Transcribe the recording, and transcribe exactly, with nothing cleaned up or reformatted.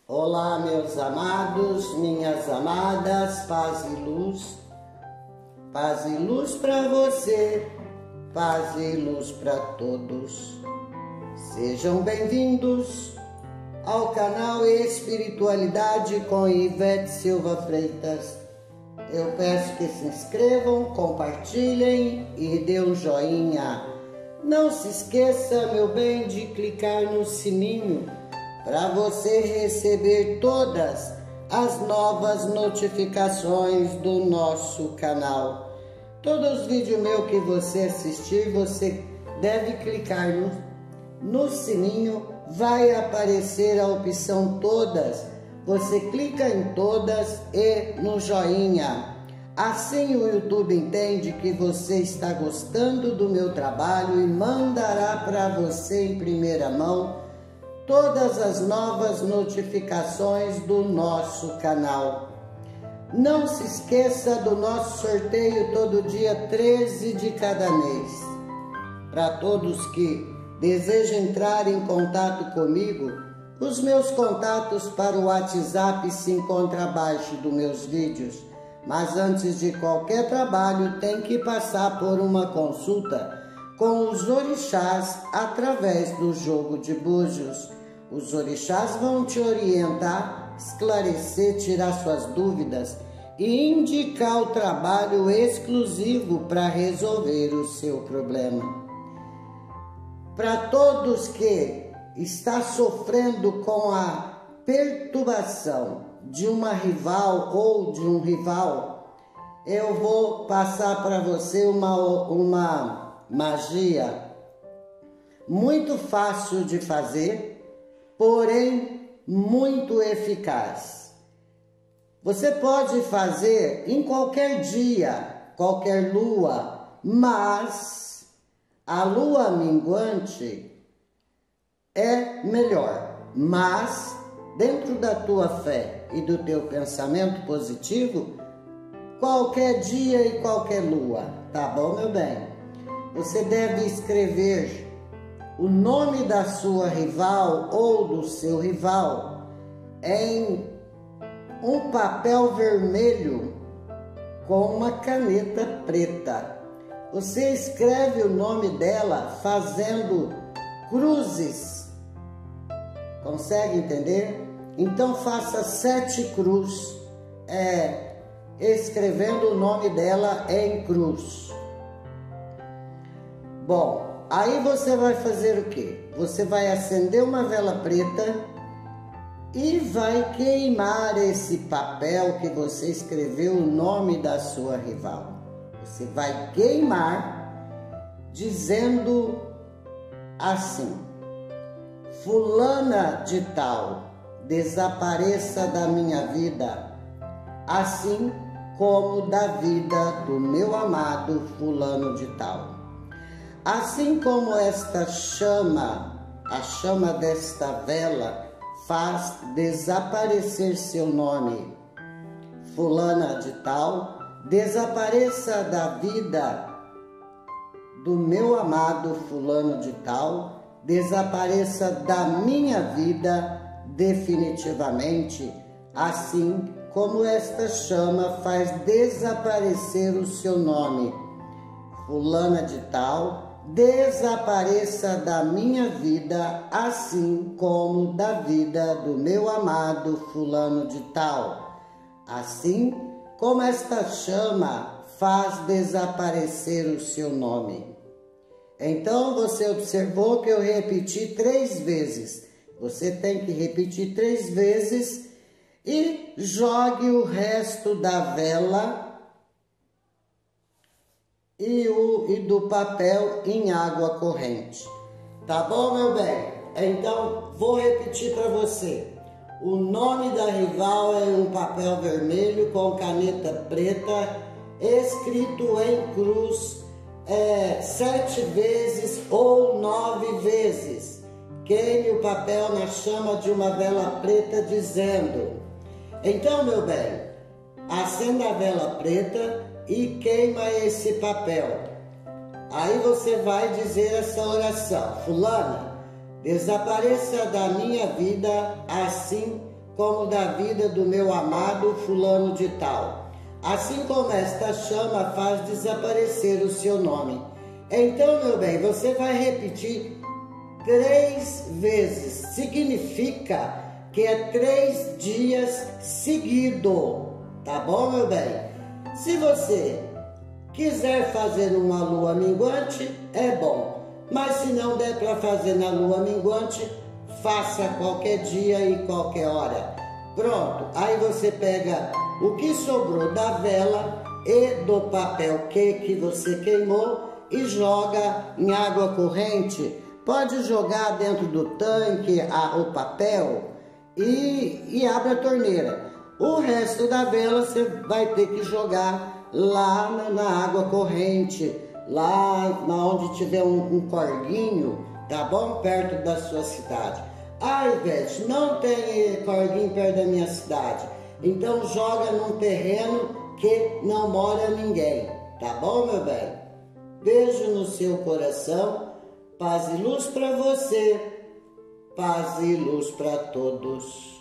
Olá, meus amados, minhas amadas, paz e luz. Paz e luz para você, paz e luz para todos. Sejam bem-vindos ao canal Espiritualidade com Ivete Silva Freitas. Eu peço que se inscrevam, compartilhem e dê um joinha. Não se esqueça, meu bem, de clicar no sininho para você receber todas as novas notificações do nosso canal. Todos os vídeos meus que você assistir, você deve clicar no, no sininho, vai aparecer a opção todas. Você clica em todas e no joinha. Assim o YouTube entende que você está gostando do meu trabalho e mandará para você em primeira mão todas as novas notificações do nosso canal. Não se esqueça do nosso sorteio todo dia treze de cada mês. Para todos que desejam entrar em contato comigo, os meus contatos para o WhatsApp se encontram abaixo dos meus vídeos. Mas antes de qualquer trabalho, tem que passar por uma consulta com os orixás através do jogo de búzios. Os orixás vão te orientar, esclarecer, tirar suas dúvidas e indicar o trabalho exclusivo para resolver o seu problema. Para todos que estão sofrendo com a perturbação de uma rival ou de um rival, eu vou passar para você uma, uma magia muito fácil de fazer, porém muito eficaz. Você pode fazer em qualquer dia, qualquer lua, mas a lua minguante é melhor. Mas dentro da tua fé e do teu pensamento positivo, qualquer dia e qualquer lua, tá bom, meu bem? Você deve escrever o nome da sua rival ou do seu rival em um papel vermelho com uma caneta preta. Você escreve o nome dela fazendo cruzes. Consegue entender? Então faça sete cruzes, é, escrevendo o nome dela em cruz. Bom, aí você vai fazer o quê? Você vai acender uma vela preta e vai queimar esse papel que você escreveu o nome da sua rival. Você vai queimar dizendo assim: fulana de tal, desapareça da minha vida, assim como da vida do meu amado fulano de tal. Assim como esta chama, a chama desta vela, faz desaparecer seu nome, fulana de tal, desapareça da vida do meu amado fulano de tal, desapareça da minha vida definitivamente, assim como esta chama faz desaparecer o seu nome, fulana de tal, desapareça da minha vida, assim como da vida do meu amado fulano de tal, assim como esta chama faz desaparecer o seu nome. Então você observou que eu repeti três vezes. Você tem que repetir três vezes e jogue o resto da vela e, o, e do papel em água corrente. Tá bom, meu bem? Então, vou repetir para você. O nome da rival é um papel vermelho com caneta preta, escrito em cruz, é, sete vezes ou nove vezes. Queime o papel na chama de uma vela preta dizendo: então, meu bem, acenda a vela preta e queima esse papel. Aí você vai dizer essa oração: fulana, desapareça da minha vida, assim como da vida do meu amado fulano de tal. Assim como esta chama faz desaparecer o seu nome. Então, meu bem, você vai repetir três vezes. Significa que é três dias seguido. Tá bom, meu bem? Se você quiser fazer uma lua minguante, é bom. Mas se não der para fazer na lua minguante, faça qualquer dia e qualquer hora. Pronto, aí você pega o que sobrou da vela e do papel que, que você queimou e joga em água corrente. Pode jogar dentro do tanque a, o papel e, e abre a torneira. O resto da vela você vai ter que jogar lá na, na água corrente, lá na onde tiver um, um corguinho, tá bom? Perto da sua cidade. Ah, Ivete, não tem corguinho perto da minha cidade. Então joga num terreno que não mora ninguém, tá bom, meu bem? Beijo no seu coração, paz e luz para você, paz e luz para todos.